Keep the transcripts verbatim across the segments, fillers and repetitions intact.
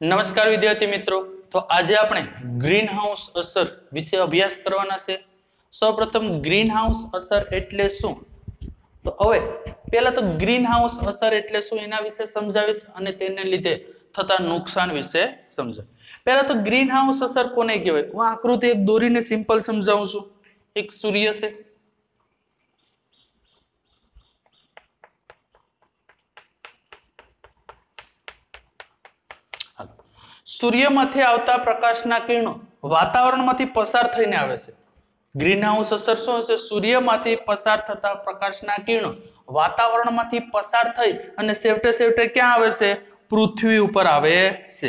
નમસ્કાર વિદ્યાર્થી મિત્રો, તો આજે આપણે ગ્રીન હાઉસ અસર વિશે અભ્યાસ કરવાના છે। સૌપ્રથમ ગ્રીન હાઉસ અસર એટલે શું, તો હવે પહેલા તો ગ્રીન હાઉસ અસર એટલે શું એના વિશે સમજાવીશ અને તેને લીધે થતા નુકસાન વિશે સમજાવ। પહેલા તો ગ્રીન હાઉસ અસર કોને કહેવાય, હું આકૃતિ એક દોરીને સિમ્પલ સમજાવું છું। એક સૂર્ય છે, સૂર્યમાંથી આવતા પ્રકાશના કિરણો વાતાવરણમાંથી પસાર થઈને આવે છે। ગ્રીન હાઉસ અસર શું છે, સૂર્યમાંથી પસાર થતા પ્રકાશના કિરણો વાતાવરણમાંથી પસાર થઈ અને છેવટે છેવટે ક્યાં આવે છે, પૃથ્વી ઉપર આવે છે।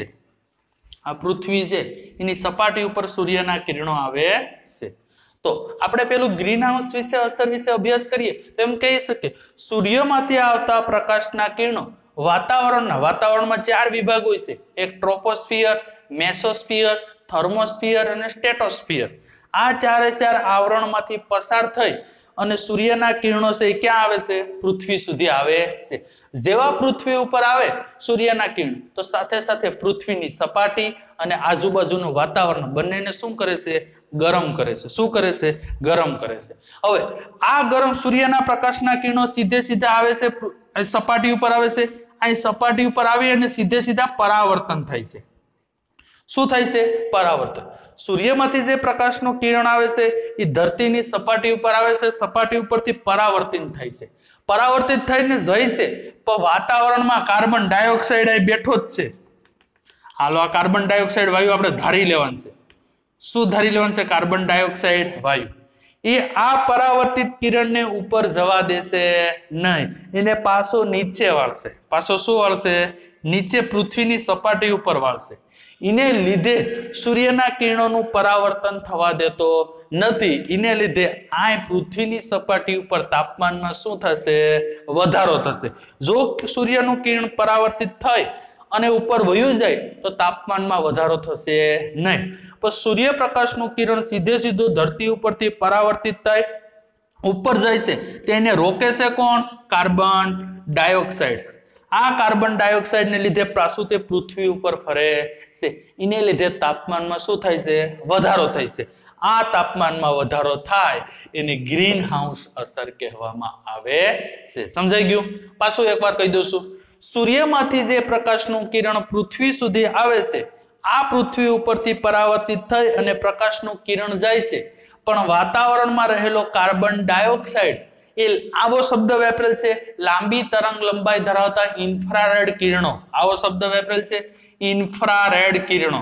આ પૃથ્વી છે એની સપાટી ઉપર સૂર્યના કિરણો આવે છે। તો આપણે પેલું ગ્રીન હાઉસ વિશે અસર વિશે અભ્યાસ કરીએ તો એમ કહી શકીએ સૂર્યમાંથી આવતા પ્રકાશના કિરણો વાતાવરણના વાતાવરણમાં ચાર વિભાગ હોય છે, એક ટ્રોપોસ્ફિયર, મેસોસ્ફિયર, થર્મોસ્ફિયર અને સ્ટેટોસ્ફિયર। આ ચારે ચાર આવરણમાંથી પસાર થઈ અને સૂર્યના કિરણો છે એ ક્યાં આવે છે, પૃથ્વી સુધી આવે છે। જેવા પૃથ્વી ઉપર આવે સૂર્યના કિરણ તો સાથે સાથે પૃથ્વીની સપાટી અને આજુબાજુનું વાતાવરણ બંનેને શું કરે છે, ગરમ કરે છે। શું કરે છે, ગરમ કરે છે। હવે આ ગરમ સૂર્યના પ્રકાશના કિરણો સીધે સીધા આવે છે સપાટી ઉપર આવે છે, અહીં સપાટી ઉપર આવી અને સીધે સીધા પરાવર્તન થાય છે। શું થાય છે, પરાવર્તન। સૂર્યમાંથી જે પ્રકાશનું કિરણ આવે છે એ ધરતીની સપાટી ઉપર આવે છે, સપાટી ઉપરથી પરાવર્તિત થાય છે, પરાવર્તિત થઈને જાય છે પણ વાતાવરણમાં કાર્બન ડાયોક્સાઇડ અહીં બેઠો જ છે। હાલો આ કાર્બન ડાયોક્સાઇડ વાયુ આપણે ધારી લેવાનું છે। શું ધારી લેવાનું છે, કાર્બન ડાયોક્સાઇડ વાયુ એ આ પરાવર્તિત કિરણને ઉપર જવા દેશે નહીં, એને પાછો નીચે વાળશે। પાછો શું વાળશે, નીચે પૃથ્વીની સપાટી ઉપર વાળશે। એને લીધે સૂર્યના કિરણોનું પરાવર્તન થવા દેતો નથી, એને લીધે આ પૃથ્વીની સપાટી ઉપર તાપમાનમાં શું થશે, વધારો થશે। જો સૂર્યનું કિરણ પરાવર્તિત થાય અને ઉપર વયું જાય તો તાપમાનમાં વધારો થશે નહીં, પણ સૂર્યપ્રકાશનું કિરણ સીધે સીધું ધરતી ઉપરથી પરાવર્તિત થાય ઉપર જાય છે તેને રોકે છે કોણ, કાર્બન ડાયોક્સાઇડ। આ કાર્બન ડાયોક્સાઇડ ને લીધે પાછું તે પૃથ્વી ઉપર ફરે છે, એને લીધે તાપમાનમાં શું થાય છે, વધારો થાય છે। આ તાપમાનમાં વધારો થાય એને ગ્રીન હાઉસ અસર કહેવામાં આવે છે। સમજાઈ ગયું? પાછું એકવાર કહી દઉં છું, સૂર્યમાંથી જે પ્રકાશનું કિરણ પૃથ્વી સુધી આવે છે આ પૃથ્વી ઉપરથી પરાવર્તિત થઈ અને પ્રકાશનું કિરણ જાય છે, પણ વાતાવરણમાં રહેલો કાર્બન ડાયોક્સાઇડ એ આવો શબ્દ વાપરેલ છે, લાંબી તરંગ લંબાઈ ધરાવતા ઇન્ફ્રારેડ કિરણો। આવો શબ્દ વાપરેલ છે, ઇન્ફ્રારેડ કિરણો।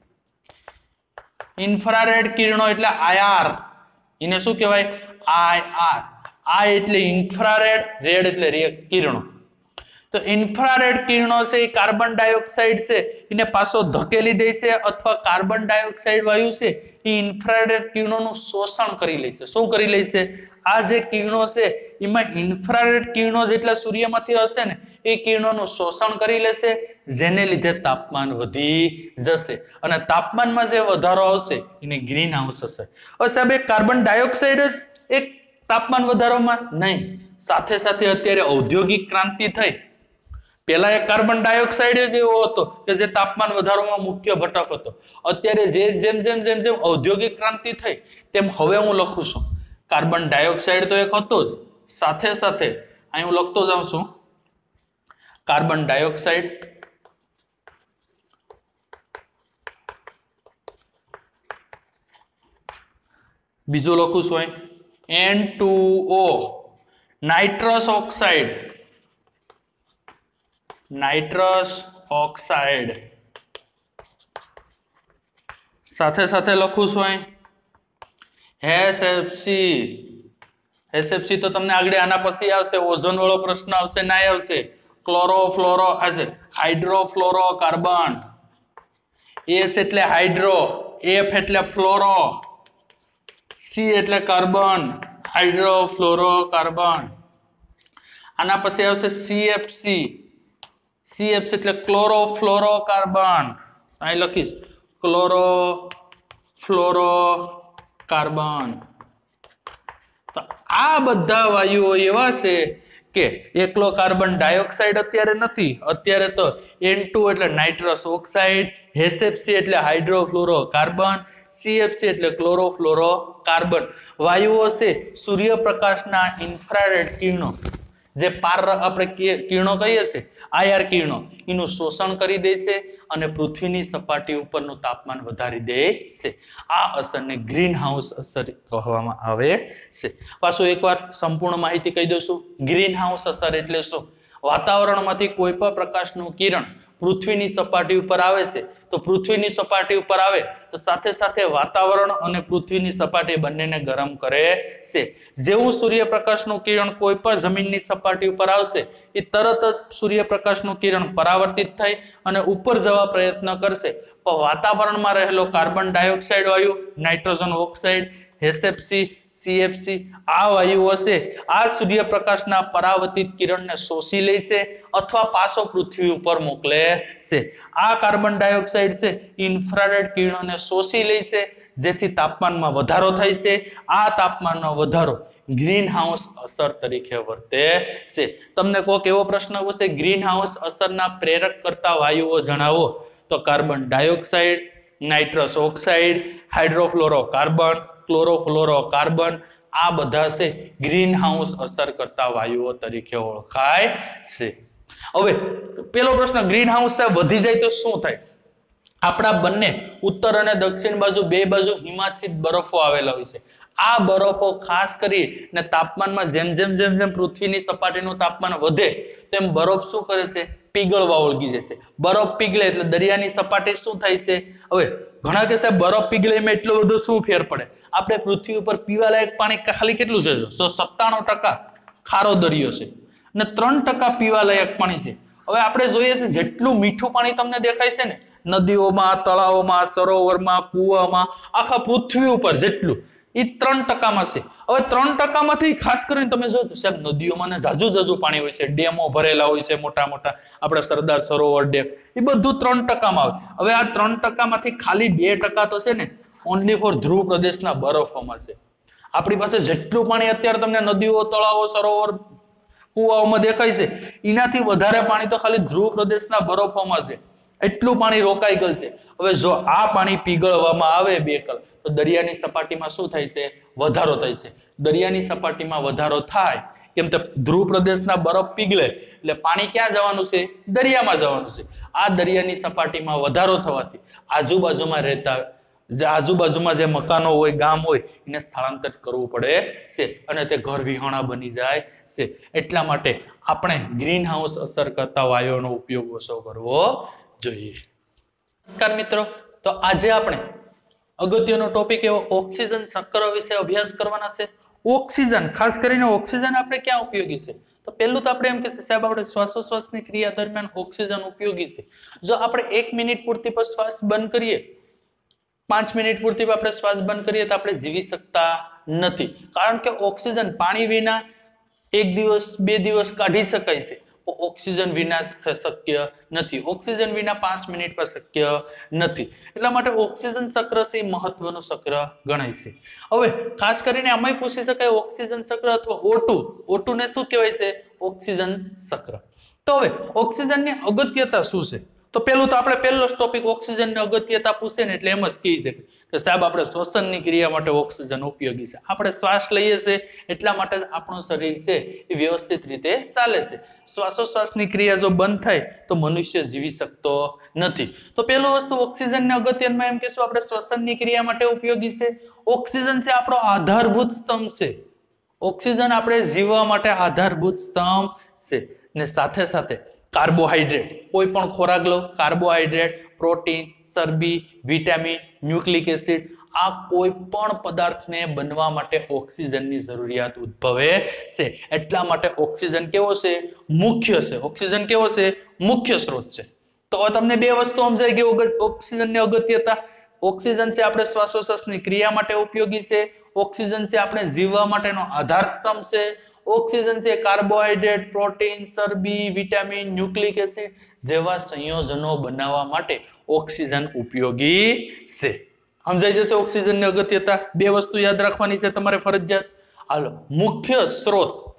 ઇન્ફ્રારેડ કિરણો એટલે આઈઆર, એને શું કહેવાય, આઈઆર। આ એટલે ઇન્ફ્રારેડ, રેડ એટલે કિરણો। તો ઇન્ફ્રારેડ કિરણો છે એ કાર્બન ડાયોક્સાઇડ છે એને પાછો ધકેલી દે છે, અથવા કાર્બન ડાયોક્સાઇડ વાયુ છે એ ઇન્ફ્રારેડ કિરણોનું શોષણ કરી લે છે। શું કરી લે છે, આ જે કિરણો છે એમાં ઇન્ફ્રારેડ કિરણો જેટલા સૂર્યમાંથી હશે ને એ કિરણોનું શોષણ કરી લેશે, જેને લીધે તાપમાન વધી જશે અને તાપમાનમાં જે વધારો આવશે એને ગ્રીન હાઉસ અસર। હવે સાહેબ એક કાર્બન ડાયોક્સાઇડ જ એક તાપમાન વધારોમાં નહીં, સાથે સાથે અત્યારે ઔદ્યોગિક ક્રાંતિ થઈ, પેલા એક કાર્બન ડાયોક્સાઇડ જ એવો હતો કે જે તાપમાન વધારવામાં મુખ્ય ઘટક હતો। અત્યારે જે જેમ જેમ જેમ જેમ ઔદ્યોગિક ક્રાંતિ થઈ તેમ હવે હું લખું છું કાર્બન ડાયોક્સાઇડ તો એક હતો જ, સાથે સાથે અહીં હું લખતો જાઉં છું કાર્બન ડાયોક્સાઇડ, બીજું લખું છું અહીં N two O, nitrous oxide, nitrous oxide, સાથે સાથે લખું છું અહીં એસએફસી। એસએફસી તો તમને આગળ આના પછી આવશે, ઓઝોન વાળો પ્રશ્ન આવશે, ના આવશે, ક્લોરોફ્લોરો આવશે, હાઇડ્રોફ્લોરો કાર્બન। એચ એટલે હાઇડ્રો, એફ એટલે ફ્લોરો, સી એટલે કાર્બન, હાઇડ્રોફ્લોરો કાર્બન। આના પછી આવશે સીએફસી, સીએફ એટલે ક્લોરોફ્લોરો કાર્બન, અહીં લખીશ ક્લોરોફ્લોરો કાર્બન। તો આ બધા વાયુઓ એવા છે કે એકલો કાર્બન ડાયોક્સાઇડ અત્યારે નથી, અત્યારે તો એન ટુ એટલે nitrous oxide, H F C એટલે હાઇડ્રોફ્લોરોકાર્બન, સી એફ સી એટલે ક્લોરોફ્લોરોકાર્બન વાયુઓ છે સૂર્યપ્રકાશના ઇન્ફ્રારેડ કિરણો જે પાર આપણે કિરણો કહીએ છીએ આઈઆર કિરણો એનું શોષણ કરી દે છે અને પૃથ્વીની સપાટી ઉપરનું તાપમાન વધારી દે છે. આ અસરને ગ્રીન હાઉસ અસર કહેવામાં આવે છે. પાછું એકવાર સંપૂર્ણ માહિતી કહી દઉં છું. ગ્રીન હાઉસ અસર એટલે શું? વાતાવરણમાંથી કોઈ પણ પ્રકાશનું કિરણ પૃથ્વીની સપાટી ઉપર આવે છે તો પૃથ્વીની સપાટી ઉપર આવે તો સાથે સાથે વાતાવરણ અને પૃથ્વીની સપાટી બંનેને ગરમ કરે છે. જેવું સૂર્યપ્રકાશનું કિરણ કોઈ પણ જમીનની સપાટી ઉપર આવશે એ તરત જ સૂર્યપ્રકાશનું કિરણ પરાવર્તિત થઈ અને ઉપર જવા પ્રયત્ન કરશે, પણ વાતાવરણમાં રહેલો કાર્બન ડાયોક્સાઇડ વાયુ, nitrogen oxide, H F C, C F C આ વાયુઓ છે આ સૂર્યપ્રકાશના પરાવર્તિત કિરણને શોષી લે છે અથવા પાછો પૃથ્વી ઉપર મોકલે છે. આ કાર્બન ડાયોક્સાઇડ છે ઇન્ફ્રારેડ કિરણોને શોષી લે છે જેથી તાપમાનમાં વધારો થાય છે. આ તાપમાનનો વધારો ગ્રીન હાઉસ અસર તરીકે વર્તે છે. તમને કોઈક એવો પ્રશ્ન પૂછે ગ્રીન હાઉસ અસરના પ્રેરક કરતા વાયુઓ જણાવો તો carbon dioxide, nitrous oxide, hydrofluorocarbon, chlorofluorocarbon આ બધા છે ગ્રીન હાઉસ અસર કરતા વાયુઓ તરીકે ઓળખાય છે. હવે પેલો પ્રશ્ન ગ્રીન હાઉસ વધી જાય તો શું થાય? આપણા બંને ઉત્તર અને દક્ષિણ બાજુ બે બાજુ હિમાચ્છિત બરફો આવેલા હોય છે. આ બરફો ખાસ કરીને તાપમાનમાં જેમ જેમ જેમ જેમ પૃથ્વીની સપાટીનું તાપમાન વધે તેમ બરફ શું કરે છે? પીગળવા ઓળગી જશે. બરફ પીગળે એટલે દરિયાની સપાટી શું થાય છે? હવે ઘણા કે સાહેબ બરફ પીગળે એમાં એટલો બધો શું ફેર પડે? આપણે પૃથ્વી ઉપર પીવાલાયક પાણી ખાલી કેટલું છે? સત્તાણું ટકા ખારો દરિયો છે અને ત્રણ ટકા પીવાલાયક પાણી છે. હવે આપણે જોઈએ છે જેટલું મીઠું પાણી તમને દેખાય છે ને નદીઓમાં, તળાવોમાં, સરોવરમાં, કુવામાં, આખા પૃથ્વી ઉપર જેટલું એ ત્રણ ટકામાં છે. હવે ત્રણ ટકામાંથી ખાસ કરીને તમે જો સાહેબ નદીઓમાં ને જાજુ જાજુ પાણી હોય છે, ડેમો ભરેલા હોય છે મોટા મોટા, આપણે સરદાર સરોવર ડેમ એ બધું ત્રણ ટકામાં આવે. હવે આ ત્રણ ટકામાંથી ખાલી બે ટકા તો છે ને ઓનલી ફોર ધ્રુવ પ્રદેશના બરફોમાં છે. આપણી પાસે જેટલું પાણી અત્યારે તમને નદીઓ, તળાવો, સરોવર, કુવાઓમાં દેખાય છે એનાથી વધારે પાણી તો ખાલી ધ્રુવ પ્રદેશના બરફોમાં છે. એટલું પાણી રોકાઈ ગયેલ છે. હવે જો આ પાણી પીગળવામાં આવે બે કલ તો દરિયાની સપાટીમાં શું થાય છે? વધારો થાય છે. દરિયાની સપાટીમાં વધારો થાય કેમ કે ધ્રુવ પ્રદેશના બરફ પીગળે એટલે પાણી ક્યાં જવાનું છે? દરિયામાં જવાનું છે. આ દરિયાની સપાટીમાં વધારો થવાથી આજુબાજુમાં રહેતા જે આજુબાજુમાં જે મકાનો હોય, ગામ હોય એને સ્થળાંતરિત કરવું પડે છે અને તે ઘર વિહોણા બની જાય છે. એટલા માટે આપણે ગ્રીન હાઉસ અસર કરતા વાયુઓનો ઉપયોગ ઓછો કરવો જોઈએ. નમસ્કાર મિત્રો, તો આજે આપણે અગત્યનો ટોપિક એવો ઓક્સિજન ચક્ર વિશે અભ્યાસ કરવાના છે. ઓક્સિજન, ખાસ કરીને ઓક્સિજન આપણે ક્યાં ઉપયોગી છે? તો પહેલું તો આપણે એમ કે સાહેબ આપણે શ્વાસોશ્વાસની ક્રિયા દરમિયાન ઓક્સિજન ઉપયોગી છે. જો આપણે એક મિનિટ પૂરતી પર શ્વાસ બંધ કરીએ, પાંચ મિનિટ પૂરતી આપણે શ્વાસ બંધ કરીએ તો આપણે જીવી શકતા નથી, કારણ કે ઓક્સિજન પાણી વિના એક દિવસ બે દિવસ કાઢી શકાય છે, ઓક્સિજન વિના શક્ય નથી. ઓક્સિજન વિના પાંચ મિનિટ પર શક્ય નથી. એટલા માટે ઓક્સિજન ચક્ર છે એ મહત્વનું ચક્ર ગણાય છે. હવે ખાસ કરીને આમાં પૂછી શકાય ઓક્સિજન ચક્ર અથવા ઓ ટુ ઓ ટુ ને શું કહેવાય છે? ઓક્સિજન ચક્ર. તો હવે ઓક્સિજનની અગત્યતા શું છે? તો પેલું તો આપણે પહેલો ટોપિક ઓક્સિજનની અગત્યતા પૂછે ને એટલે એમ જ કહી શકે કે સાહેબ આપણે શ્વસનની ક્રિયા માટે ઓક્સિજન ઉપયોગી છે. આપણે શ્વાસ લઈએ છીએ એટલા માટે આપણું શરીર છે એ વ્યવસ્થિત રીતે ચાલે છે. શ્વાસોશ્વાસની ક્રિયા જો બંધ થાય તો મનુષ્ય જીવી શકતો નથી. તો પહેલું વસ્તુ ઓક્સિજનની અગત્યમાં એમ કહેશું આપણે શ્વસનની ક્રિયા માટે ઉપયોગી છે. ઓક્સિજન છે આપણો આધારભૂત સ્તંભ છે. ઓક્સિજન આપણે જીવવા માટે આધારભૂત સ્તંભ છે. ને સાથે સાથે કાર્બોહાઈડ્રેટ, કોઈ પણ ખોરાક લો, કાર્બોહાઈડ્રેટ, પ્રોટીન, ચરબી, વિટામિન, ન્યુક્લિક એસિડ આ કોઈ પણ પદાર્થને બનવા માટે ઓક્સિજનની જરૂરિયાત ઉદ્ભવે છે. એટલા માટે ઓક્સિજન કેવો છે? મુખ્ય છે. ઓક્સિજન કેવો છે? મુખ્ય સ્ત્રોત છે. તો હવે તમને બે વસ્તુ સમજાઈ ગઈ ઓક્સિજનની અગત્યતા. ઓક્સિજન છે આપણે શ્વાસોશ્વાસની ક્રિયા માટે ઉપયોગી છે. ઓક્સિજન છે આપણે જીવવા માટેનો આધાર સ્તંભ છે. ઓક્સિજન છે કાર્બોહાઈડ્રેટ, પ્રોટીન, ચરબી, વિટામિન, ન્યુક્લિક એસિડ જેવા સંયોજનો બનાવવા માટે ઓક્સિજન ઉપયોગી છે. સમજાઈ જશે ઓક્સિજનની અગત્યતા. બે વસ્તુ યાદ રાખવાની છે તમારે ફરજિયાત. હાલો, મુખ્ય સ્ત્રોત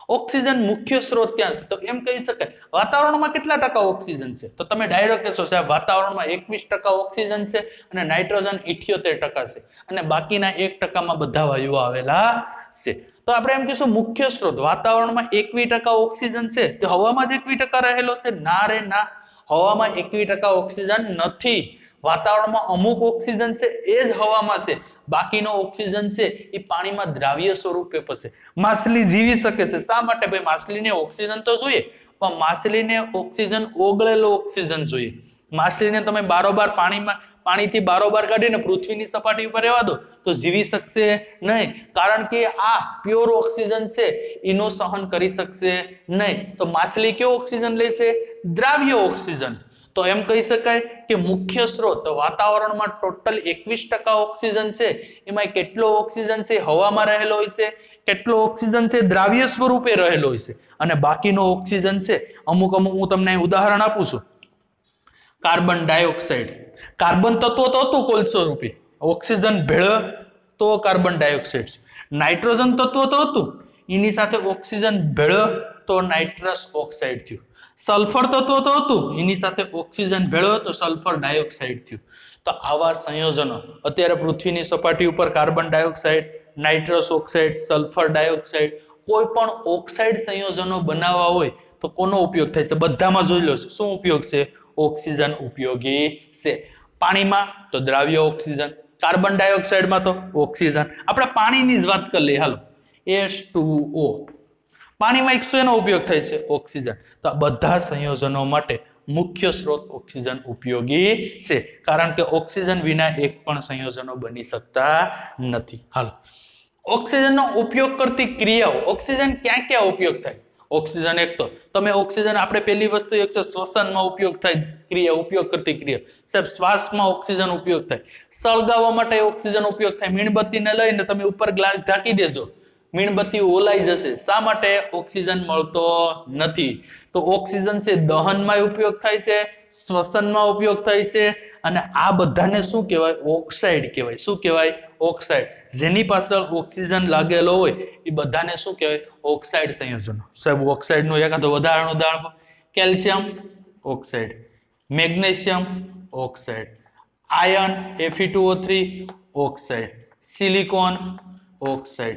ઓક્સિજન મુખ્ય સ્ત્રોત ક્યાં છે? તો એમ કહી શકાય વાતાવરણમાં કેટલા ટકા ઓક્સિજન છે? તો તમે ડાયરેક્ટ કહેશો સાહેબ વાતાવરણમાં એકવીસ ટકા ઓક્સિજન છે અને નાઇટ્રોજન અઠ્યોતેર ટકા છે અને બાકીના એક ટકામાં બધા વાયુઓ આવેલા છે. તો આપણે એમ કહીશું મુખ્ય સ્ત્રોત વાતાવરણમાં એકવીસ ટકા ઓક્સિજન છે તે હવામાં જ એકવીસ ટકા રહેલો છે? ના રે ના, હવામાં એકવીસ ટકા ઓક્સિજન નથી. વાતાવરણમાં અમુક ઓક્સિજન છે એ જ હવામાં છે, બાકીનો ઓક્સિજન છે એ પાણીમાં દ્રાવ્ય સ્વરૂપે છે. માછલી જીવી શકે છે. શા માટે? ભાઈ માછલીને ઓક્સિજન તો જોઈએ, પણ માછલીને ઓક્સિજન ઓગળેલો ઓક્સિજન જોઈએ. માછલીને તમે બારોબાર પાણીમાં પાણીથી બારોબાર કાઢીને પૃથ્વીની સપાટી ઉપર રહેવા દો તો જીવી શકશે નહીં, કારણ કે આ પ્યોર ઓક્સિજન છે એનું સહન કરી શકશે નહીં. તો માછલી કેવો ઓક્સિજન લેશે? દ્રાવ્ય ઓક્સિજન. તો એમ કહી શકાય કે મુખ્ય સ્ત્રોત વાતાવરણમાં ટોટલ એકવીસ ટકા ઓક્સિજન છે, એમાં કેટલો ઓક્સિજન છે હવામાં રહેલો હોય છે, કેટલો ઓક્સિજન છે દ્રાવ્ય સ્વરૂપે રહેલો હોય છે, અને બાકીનો ઓક્સિજન છે અમુક અમુક હું તમને ઉદાહરણ આપું છું. કાર્બન ડાયોક્સાઇડ, કાર્બન તત્વ તો હતું કોલસો રૂપે, ઓક્સિજન ભેળ તો કાર્બન ડાયોક્સાઇડ. નાઇટ્રોજન તત્વ તો હતું, એની સાથે ઓક્સિજન ભેળ તો નાઇટ્રસ ઓક્સાઇડ થયું. સલ્ફર તત્વ તો હતું, એની સાથે ઓક્સિજન ભેળો તો સલ્ફર ડાયોક્સાઇડ થયું. તો આવા સંયોજનો અત્યારે પૃથ્વીની સપાટી ઉપર carbon dioxide, nitrous oxide, sulphur dioxide, કોઈ પણ ઓક્સાઇડ સંયોજનો બનાવવા હોય તો કોનો ઉપયોગ થાય છે? બધામાં જોઈ લો. શું ઉપયોગ છે? ઓક્સિજન ઉપયોગી છે. પાણીમાં તો દ્રાવ્ય ઓક્સિજન, કાર્બન ડાયોક્સાઇડમાં તો ઓક્સિજન. આપણે પાણીની જ વાત કરી લઈએ હાલો. એચ ટુ ઓ, પાણીમાં એક શેનો ઉપયોગ થાય છે? ઓક્સિજન. તો આ બધા સંયોજનો માટે મુખ્ય સ્ત્રોત ઓક્સિજન ઉપયોગી છે, કારણ કે ઓક્સિજન વિના એક પણ સંયોજનો બની શકતા નથી. હાલો, ઓક્સિજનનો ઉપયોગ કરતી ક્રિયાઓ. ઓક્સિજન ક્યાં ક્યાં ઉપયોગ થાય? ઓક્સિજન એક તો તમે ઓક્સિજન આપણે પહેલી વસ્તુ એક છે શ્વસનમાં ઉપયોગ થાય ક્રિયા, ઉપયોગ કરતી ક્રિયા. સાહેબ શ્વાસમાં ઓક્સિજન ઉપયોગ થાય, સળગાવવા માટે ઓક્સિજન ઉપયોગ થાય. મીણબત્તીને લઈને તમે ઉપર ગ્લાસ ઢાંકી દેજો, મીણબત્તી ઓલાઈ જશે. શા માટે? ઓક્સિજન મળતો નથી. તો ઓક્સિજન છે દહનમાં ઉપયોગ થાય છે, શ્વસનમાં ઉપયોગ થાય છે, અને આ બધાને શું કહેવાય? ઓક્સાઇડ કહેવાય. શું કહેવાય? ઓક્સાઇડ. જેની પાછળ ઓક્સિજન લાગેલો હોય એ બધાને શું કહેવાય? ઓક્સાઇડ સંયોજનો. સાહેબ ઓક્સાઇડ નું એકાદ ઉદાહરણ ઉદાહરણ calcium oxide, magnesium oxide, iron F E two O three oxide, silicon oxide.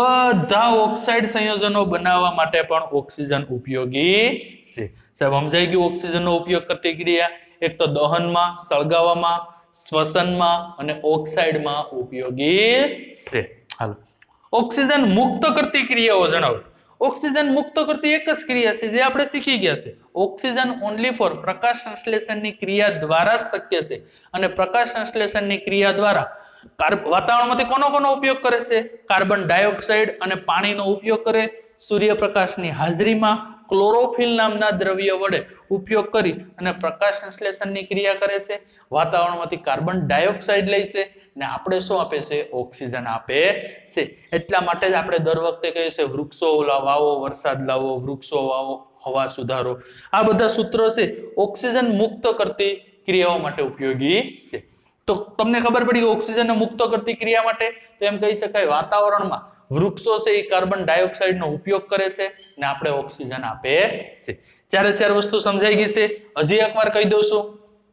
બધા ઓક્સાઇડ સંયોજનો બનાવવા માટે પણ ઓક્સિજન ઉપયોગી છે. સાહેબ સમજાઈ ગયું ઓક્સિજનનો ઉપયોગ કરતી ક્રિયા? એક તો દહનમાં, સળગાવવામાં, શ્વસનમાં અને ઓક્સાઇડમાં ઉપયોગી છે. હાલો, ઓક્સિજન મુક્ત કરતી ક્રિયાઓ જણાવો. ઓક્સિજન મુક્ત કરતી એક જ ક્રિયા છે જે આપણે શીખી ગયા છે. ઓક્સિજન ઓન્લી ફોર પ્રકાશ સંશ્લેષણની ક્રિયા દ્વારા શક્ય છે, અને પ્રકાશ સંશ્લેષણની ક્રિયા દ્વારા વાતાવરણમાંથી કોનો કોનો ઉપયોગ કરે છે? કાર્બન ડાયોક્સાઇડ અને પાણીનો ઉપયોગ કરે. સૂર્યપ્રકાશની હાજરીમાં ક્લોરોફિલ નામના દ્રવ્ય વડે ઉપયોગ કરી અને પ્રકાશ સંશ્લેષણની ક્રિયા કરે છે. વાતાવરણમાંથી કાર્બન ડાયોક્સાઇડ લે છે ને આપણે શું આપે છે? ઓક્સિજન આપે છે. એટલા માટે જ આપણે દર વખતે કહીએ છીએ વૃક્ષો વાવો, વરસાદ લાવો, વૃક્ષો વાવો, હવા સુધારો. આ બધા સૂત્રો છે ઓક્સિજન મુક્ત કરતી ક્રિયાઓ માટે ઉપયોગી છે. તો તમને ખબર પડી ઓક્સિજન મુક્ત કરતી ક્રિયા માટે તો એમ કહી શકાય વાતાવરણમાં વૃક્ષો છે એ કાર્બન ડાયોક્સાઇડ નો ઉપયોગ કરે છે ને આપણે ઓક્સિજન આપે છે. ચારે ચાર વસ્તુ સમજાઈ ગઈ છે. હજી એકવાર કહી દઉં છું,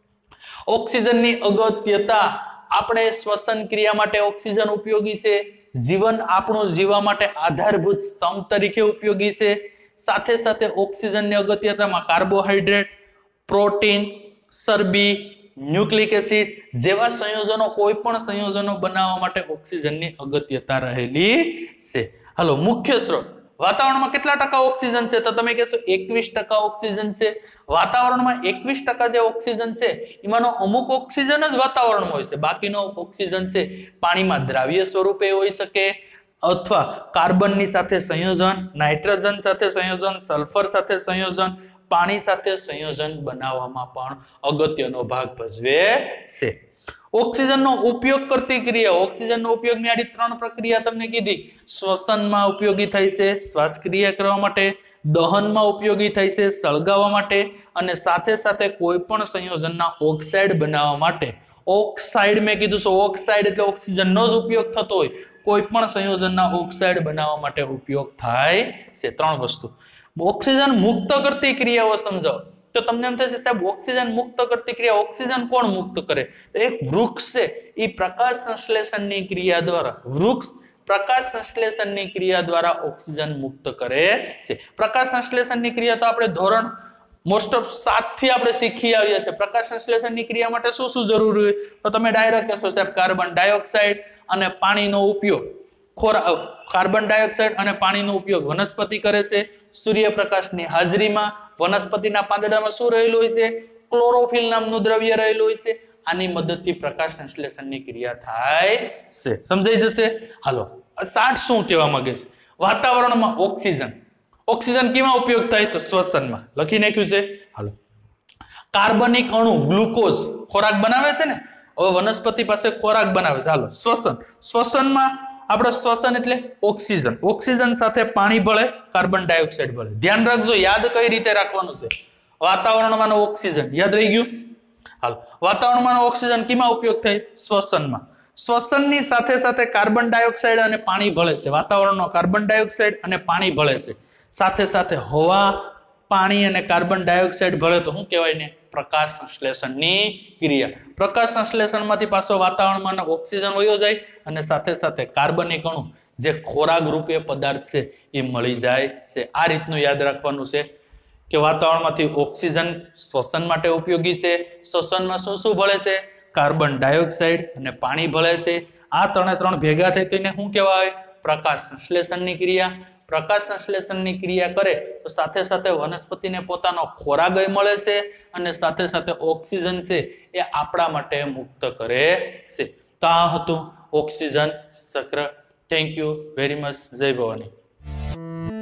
ઓક્સિજનની અગત્યતા. આપણે શ્વસન ક્રિયા માટે ઓક્સિજન ઉપયોગી છે. જીવન આપણું જીવવા માટે આધારભૂત સ્તંભ તરીકે ઉપયોગી છે. સાથે સાથે ઓક્સિજનની અગત્યતામાં કાર્બોહાઈડ્રેટ, પ્રોટીન, ચરબી, ન્યુક્લિક એસિડ જેવા સંયોજનો, કોઈ પણ સંયોજનો બનાવવા માટે ઓક્સિજનની અગત્યતા રહેલી છે. હાલો, મુખ્ય સ્ત્રોત. વાતાવરણમાં કેટલા ટકા ઓક્સિજન છે? તો તમે કહેશો એકવીસ ટકા ઓક્સિજન છે. વાતાવરણમાં એકવીસ ટકા જે ઓક્સિજન છે એમાંનો અમુક ઓક્સિજન જ વાતાવરણમાં હોય છે, બાકીનો ઓક્સિજન છે પાણીમાં દ્રાવ્ય સ્વરૂપે હોઈ શકે, અથવા કાર્બનની સાથે સંયોજન, નાઇટ્રોજન સાથે સંયોજન, સલ્ફર સાથે સંયોજન, પાણી સાથે સંયોજન બનાવવામાં પણ અગત્યનો ભાગ ભજવે છે. ઓક્સિજનનો ઉપયોગ કરતી ક્રિયા. ઓક્સિજનનો ઉપયોગની આડી ત્રણ પ્રક્રિયા તમને કીધી. શ્વસનમાં ઉપયોગી થાય છે શ્વાસ ક્રિયા કરવા માટે, દહનમાં ઉપયોગી થાય છે સળગાવવા માટે, અને સાથે સાથે કોઈ પણ સંયોજનના ઓક્સાઇડ બનાવવા માટે. ઓક્સાઇડ મેં કીધું છે, ઓક્સાઇડ એટલે ઓક્સિજનનો જ ઉપયોગ થતો હોય. કોઈ પણ સંયોજનના ઓક્સાઇડ બનાવવા માટે ઉપયોગ થાય છે. ત્રણ વસ્તુ. ઓક્સિજન મુક્ત કરતી ક્રિયાઓ સમજાવો. તો તમને એમ થશે સાહેબ ઓક્સિજન મુક્ત કરતી ક્રિયા ઓક્સિજન કોણ મુક્ત કરે? તો એક વૃક્ષ છે એ પ્રકાશ સંશ્લેષણની ક્રિયા દ્વારા વૃક્ષ પ્રકાશ સંશ્લેષણની ક્રિયા દ્વારા ઓક્સિજન મુક્ત કરે છે. પ્રકાશ સંશ્લેષણની ક્રિયા તો આપણે ધોરણ મોસ્ટ ઓફ સાત થી આપણે શીખી આવ્યા છે. પ્રકાશ સંશ્લેષણની ક્રિયા માટે શું શું જરૂરી હોય? તો તમે ડાયરેક્ટ કહેશો સાહેબ કાર્બન ડાયોક્સાઇડ અને પાણીનો ઉપયોગ. ખોરાક કાર્બન ડાયોક્સાઇડ અને પાણીનો ઉપયોગ વનસ્પતિ કરે છે. સૂર્યપ્રકાશની હાજરીમાં વનસ્પતિના પાંદડામાં શું રહેલું હોય છે? ક્લોરોફિલ નામનું દ્રવ્ય રહેલું હોય છે. આની મદદથી પ્રકાશ સંશ્લેષણની ક્રિયા થાય છે. સમજાઈ જશે? હાલો, સાઠ શું કહેવા માંગે છે? વાતાવરણમાં ઓક્સિજન ઓક્સિજન કેમાં ઉપયોગ થાય? તો શ્વસનમાં. લખી નાખ્યું છે. હાલો, કાર્બનિક અણુ ગ્લુકોઝ ખોરાક બનાવે છે ને. હવે વનસ્પતિ પાસે ખોરાક બનાવે છે. હાલો, શ્વસન શ્વસનમાં આપણે શ્વસન એટલે ઓક્સિજન ઓક્સિજન સાથે પાણી ભળે, કાર્બન ડાયોક્સાઇડ ભળે. ધ્યાન રાખજો, યાદ કઈ રીતે રાખવાનું છે? વાતાવરણમાં ઓક્સિજન યાદ રહી ગયું? હાલ, વાતાવરણમાં ઓક્સિજન કેમાં ઉપયોગ થાય? શ્વસનમાં. શ્વસનની સાથે સાથે કાર્બન ડાયોક્સાઇડ અને પાણી ભળે છે. વાતાવરણનો કાર્બન ડાયોક્સાઇડ અને પાણી ભળે છે. સાથે સાથે હવા, પાણી અને કાર્બન ડાયોક્સાઇડ ભળે તો શું કહેવાય ને? પ્રકાશ સંશ્લેષણની ક્રિયા. પ્રકાશ સંશ્લેષણમાંથી પાછો વાતાવરણમાં ઓક્સિજન વયો જાય અને સાથે સાથે કાર્બનિક અણુ જે ખોરાક રૂપે પદાર્થ છે એ મળી જાય છે. આ રીતનું યાદ રાખવાનું છે કે વાતાવરણમાંથી ઓક્સિજન શ્વસન માટે ઉપયોગી છે. શ્વસનમાં શું શું ભળે છે? કાર્બન ડાયોક્સાઇડ અને પાણી ભળે છે. આ ત્રણે ત્રણ ભેગા થઈ તો એને શું કહેવાય? પ્રકાશ સંશ્લેષણની ક્રિયા. પ્રકાશ સંશ્લેષણની ક્રિયા કરે તો સાથે સાથે વનસ્પતિને પોતાનો ખોરાક મળે છે અને સાથે સાથે ઓક્સિજન છે એ આપણા માટે મુક્ત કરે છે. તો આ હતું ઓક્સિજન ચક્ર. Thank you very much. જય ભવાની.